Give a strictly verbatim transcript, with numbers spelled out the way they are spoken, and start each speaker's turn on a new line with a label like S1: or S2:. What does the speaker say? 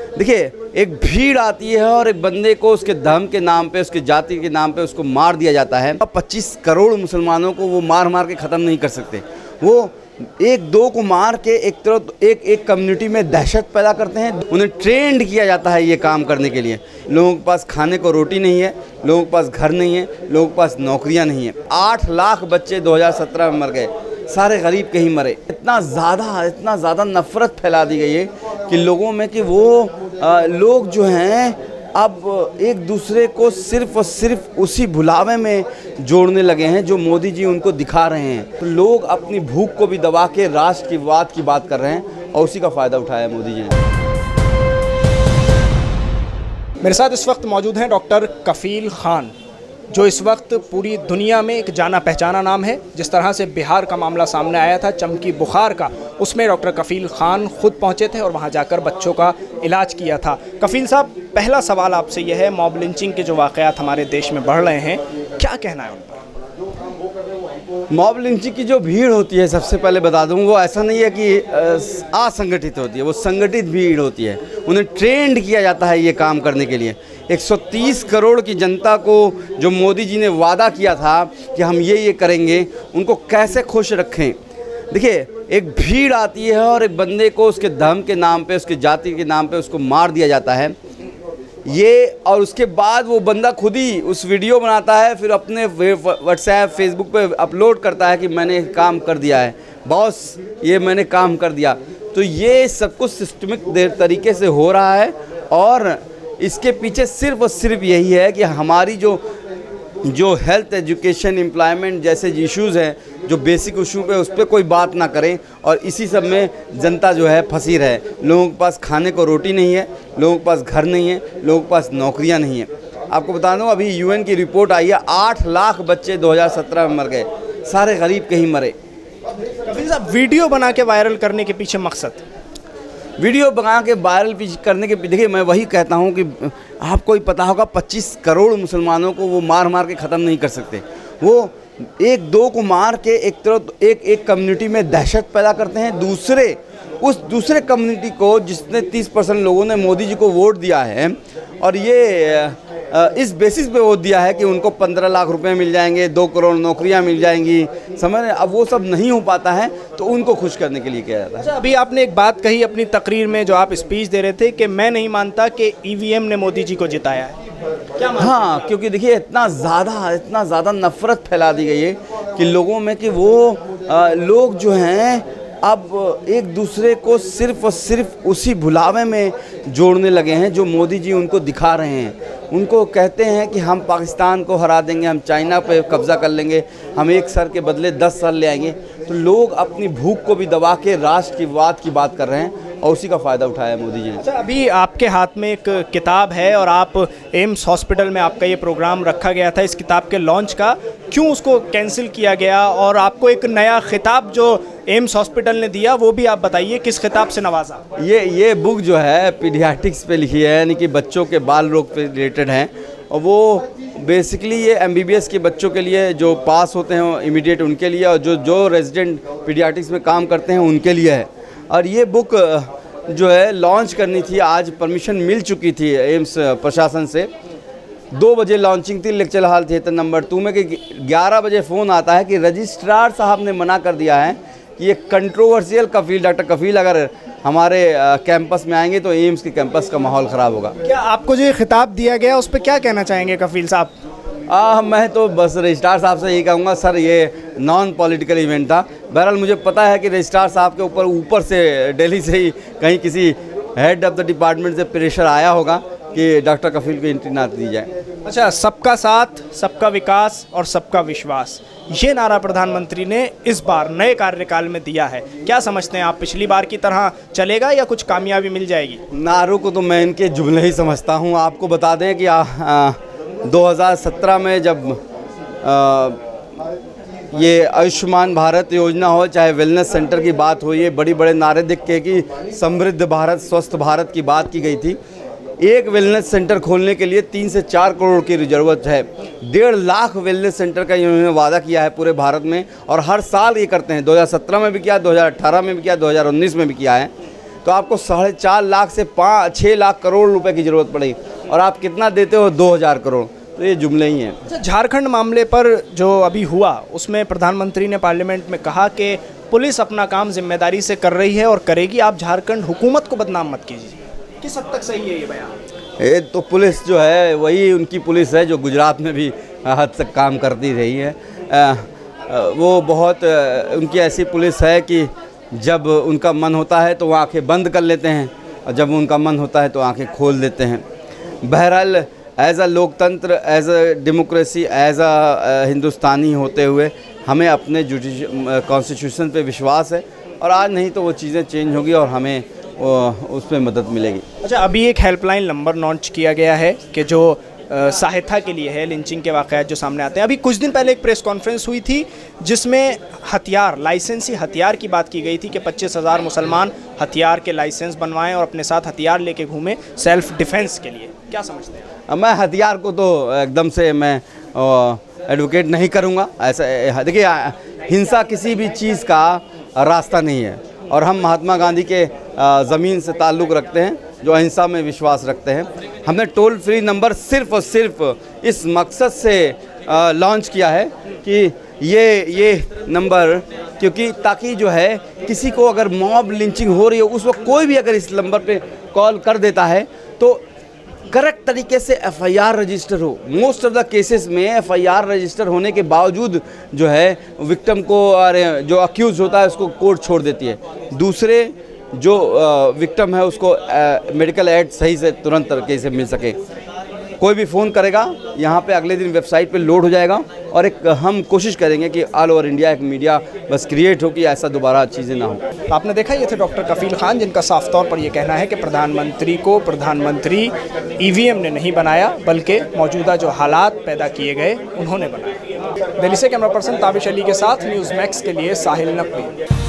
S1: देखिए, एक भीड़ आती है और एक बंदे को उसके धर्म के नाम पे, उसके जाति के नाम पे उसको मार दिया जाता है। पच्चीस करोड़ मुसलमानों को वो मार मार के ख़त्म नहीं कर सकते। वो एक दो को मार के एक तरफ एक एक कम्युनिटी में दहशत पैदा करते हैं। उन्हें ट्रेंड किया जाता है ये काम करने के लिए। लोगों के पास खाने को रोटी नहीं है, लोगों के पास घर नहीं है, लोगों के पास नौकरियां नहीं है। आठ लाख बच्चे दो हज़ार सत्रह में मर गए, सारे गरीब कहीं मरे। इतना ज़्यादा इतना ज़्यादा नफ़रत फैला दी गई है कि लोगों में कि वो आ, लोग जो हैं अब एक दूसरे को सिर्फ और सिर्फ उसी भुलावे में जोड़ने लगे हैं जो मोदी जी उनको दिखा रहे हैं। तो लोग अपनी भूख को भी दबा के राष्ट्रवाद की बात कर रहे हैं और उसी का फ़ायदा उठाया मोदी जी ने।
S2: मेरे साथ इस वक्त मौजूद हैं डॉक्टर कफील खान, जो इस वक्त पूरी दुनिया में एक जाना पहचाना नाम है। जिस तरह से बिहार का मामला सामने आया था चमकी बुखार का, उसमें डॉक्टर कफील खान खुद पहुंचे थे और वहां जाकर बच्चों का इलाज किया था। कफील साहब, पहला सवाल आपसे यह है, मॉब लिंचिंग के जो वाक़यात हमारे देश में बढ़ रहे हैं, क्या कहना है उन पर?
S1: मॉब लिंचिंग की जो भीड़ होती है, सबसे पहले बता दूं, वो ऐसा नहीं है कि असंगठित होती है, वो संगठित भीड़ होती है। उन्हें ट्रेंड किया जाता है ये काम करने के लिए। एक सौ तीस करोड़ की जनता को जो मोदी जी ने वादा किया था कि हम ये ये करेंगे, उनको कैसे खुश रखें। देखिए, एक भीड़ आती है और एक बंदे को उसके धर्म के नाम पे, उसके जाति के नाम पे उसको मार दिया जाता है ये, और उसके बाद वो बंदा खुद ही उस वीडियो बनाता है, फिर अपने व्हाट्सएप फेसबुक पे अपलोड करता है कि मैंने काम कर दिया है बॉस, ये मैंने काम कर दिया। तो ये सब कुछ सिस्टमिक तरीके से हो रहा है और इसके पीछे सिर्फ और सिर्फ यही है कि हमारी जो जो हेल्थ, एजुकेशन, एम्प्लॉयमेंट जैसे इश्यूज़ हैं, जो बेसिक इशू पे, उस पर कोई बात ना करें और इसी सब में जनता जो है फंसी रहे। लोगों के पास खाने को रोटी नहीं है, लोगों के पास घर नहीं है, लोगों के पास नौकरियां नहीं है। आपको बता दूं, अभी यूएन की रिपोर्ट आई है, आठ लाख बच्चे दो हज़ार सत्रह में मर गए, सारे गरीब कहीं मरे।
S2: कफील साहब, वीडियो बना के वायरल करने के पीछे मकसद?
S1: वीडियो बना के वायरल करने के, देखिए मैं वही कहता हूँ कि आपको ही पता होगा, पच्चीस करोड़ मुसलमानों को वो मार मार के ख़त्म नहीं कर सकते। वो एक दो को मार के एक तरफ एक एक कम्युनिटी में दहशत पैदा करते हैं। दूसरे उस दूसरे कम्युनिटी को, जिसने तीस परसेंट लोगों ने मोदी जी को वोट दिया है और ये इस बेसिस पे वोट दिया है कि उनको पंद्रह लाख रुपए मिल जाएंगे, दो करोड़ नौकरियां मिल जाएंगी, समझ रहे। अब वो सब नहीं हो पाता है तो उनको खुश करने के लिए किया जाता है।
S2: अच्छा, अभी आपने एक बात कही अपनी तकरीर में, जो आप स्पीच दे रहे थे, कि मैं नहीं मानता कि ईवीएम ने मोदी जी को जिताया है। क्या मानते?
S1: हाँ, क्योंकि देखिए इतना ज़्यादा इतना ज़्यादा नफ़रत फैला दी गई है कि लोगों में कि वो आ, लोग जो हैं अब एक दूसरे को सिर्फ और सिर्फ उसी भुलावे में जोड़ने लगे हैं जो मोदी जी उनको दिखा रहे हैं। उनको कहते हैं कि हम पाकिस्तान को हरा देंगे, हम चाइना पे कब्ज़ा कर लेंगे, हम एक सर के बदले दस सर ले आएंगे। तो लोग अपनी भूख को भी दबा के राष्ट्रवाद की बात कर रहे हैं और उसी का फ़ायदा उठाया मोदी जी ने।
S2: अच्छा, अभी आपके हाथ में एक किताब है और आप एम्स हॉस्पिटल में आपका ये प्रोग्राम रखा गया था इस किताब के लॉन्च का, क्यों उसको कैंसिल किया गया? और आपको एक नया खिताब जो एम्स हॉस्पिटल ने दिया वो भी आप बताइए, किस खिताब से नवाजा?
S1: ये ये बुक जो है पीडियाट्रिक्स पे लिखी है, यानी कि बच्चों के बाल रोग पे रिलेटेड हैं, और वो बेसिकली ये एमबीबीएस के बच्चों के लिए जो पास होते हैं इमीडिएट उनके लिए, और जो जो रेजिडेंट पीडियाट्रिक्स में काम करते हैं उनके लिए है। और ये बुक जो है लॉन्च करनी थी, आज परमिशन मिल चुकी थी एम्स प्रशासन से। दो बजे लॉन्चिंग थी, lecture hall theatre number two में, कि ग्यारह बजे फ़ोन आता है कि रजिस्ट्रार साहब ने मना कर दिया है कि ये कंट्रोवर्शियल कफील, डॉक्टर कफील अगर हमारे कैंपस में आएंगे तो एम्स के कैंपस का माहौल ख़राब होगा।
S2: क्या आपको जो ये खिताब दिया गया उस पर क्या कहना चाहेंगे कफील साहब?
S1: आ, मैं तो बस रजिस्ट्रार साहब से यही कहूँगा, सर ये नॉन पॉलिटिकल इवेंट था। बहरहाल मुझे पता है कि रजिस्ट्रार साहब के ऊपर ऊपर से दिल्ली से ही कहीं किसी हेड ऑफ द डिपार्टमेंट से प्रेशर आया होगा कि डॉक्टर कफील को एंट्री ना दी जाए।
S2: अच्छा, सबका साथ, सबका विकास और सबका विश्वास, ये नारा प्रधानमंत्री ने इस बार नए कार्यकाल में दिया है। क्या समझते हैं आप, पिछली बार की तरह चलेगा या कुछ कामयाबी मिल जाएगी?
S1: नारों को तो मैं इनके जुमले ही समझता हूँ। आपको बता दें कि आ, आ, दो हज़ार सत्रह में जब आ, ये आयुष्मान भारत योजना हो, चाहे वेलनेस सेंटर की बात हो, ये बड़ी बड़े नारे दिख के कि समृद्ध भारत, स्वस्थ भारत की बात की गई थी। एक वेलनेस सेंटर खोलने के लिए तीन से चार करोड़ की ज़रूरत है। डेढ़ लाख वेलनेस सेंटर का इन्होंने वादा किया है पूरे भारत में, और हर साल ये करते हैं। दो हज़ार सत्रह में भी किया, दो हज़ार अठारह में भी किया, दो हज़ार उन्नीस में भी किया है। तो आपको साढ़े चार लाख से पाँच छः लाख करोड़ रुपए की ज़रूरत पड़ेगी, और आप कितना देते हो? दो हज़ार करोड़। तो ये जुमले ही हैं।
S2: अच्छा, झारखंड मामले पर जो अभी हुआ उसमें प्रधानमंत्री ने पार्लियामेंट में कहा कि पुलिस अपना काम जिम्मेदारी से कर रही है और करेगी, आप झारखंड हुकूमत को बदनाम मत कीजिए। किस हद तक सही है ये बयान?
S1: ये तो पुलिस जो है वही उनकी पुलिस है जो गुजरात में भी हद तक काम करती रही है। आ, वो बहुत उनकी ऐसी पुलिस है कि जब उनका मन होता है तो वो आंखें बंद कर लेते हैं, और जब उनका मन होता है तो आंखें खोल देते हैं। बहरहाल एज़ अ लोकतंत्र, as a democracy, as a Hindustani होते हुए हमें अपने जुडिशि कॉन्स्टिट्यूशन पे विश्वास है, और आज नहीं तो वो चीज़ें चेंज होगी और हमें उसमें मदद मिलेगी।
S2: अच्छा, अभी एक हेल्पलाइन नंबर लॉन्च किया गया है कि जो सहायता के लिए है लिंचिंग के वाक़यात जो सामने आते हैं। अभी कुछ दिन पहले एक प्रेस कॉन्फ्रेंस हुई थी जिसमें हथियार, लाइसेंसी हथियार की बात की गई थी कि पच्चीस हज़ार मुसलमान हथियार के लाइसेंस बनवाएं और अपने साथ हथियार लेके घूमें सेल्फ डिफेंस के लिए। क्या समझते हैं?
S1: मैं हथियार को तो एकदम से मैं एडवोकेट नहीं करूँगा। ऐसा देखिए, हिंसा किसी भी चीज़ का रास्ता नहीं है, और हम महात्मा गांधी के ज़मीन से ताल्लुक़ रखते हैं जो अहिंसा में विश्वास रखते हैं। हमने टोल फ्री नंबर सिर्फ और सिर्फ इस मकसद से लॉन्च किया है कि ये ये नंबर, क्योंकि ताकि जो है किसी को अगर मॉब लिंचिंग हो रही हो उस वक्त कोई भी अगर इस नंबर पे कॉल कर देता है तो करेक्ट तरीके से एफ आई आर रजिस्टर हो। मोस्ट ऑफ द केसेस में एफ आई आर रजिस्टर होने के बावजूद जो है विक्टिम को, अरे जो अक्यूज़ होता है उसको कोर्ट छोड़ देती है। दूसरे जो विक्टिम है उसको मेडिकल एड सही से तुरंत तरीके से मिल सके। कोई भी फ़ोन करेगा यहाँ पे अगले दिन वेबसाइट पे लोड हो जाएगा, और एक हम कोशिश करेंगे कि ऑल ओवर इंडिया एक मीडिया बस क्रिएट हो कि ऐसा दोबारा चीज़ें ना हो।
S2: आपने देखा, ये थे डॉक्टर कफील खान जिनका साफ तौर पर यह कहना है कि प्रधानमंत्री को प्रधानमंत्री ई वी एम ने नहीं बनाया बल्कि मौजूदा जो हालात पैदा किए गए उन्होंने बनाए। दिल्ली से कैमरा पर्सन ताबिश अली के साथ न्यूज़ मैक्स के लिए साहिल नकवी।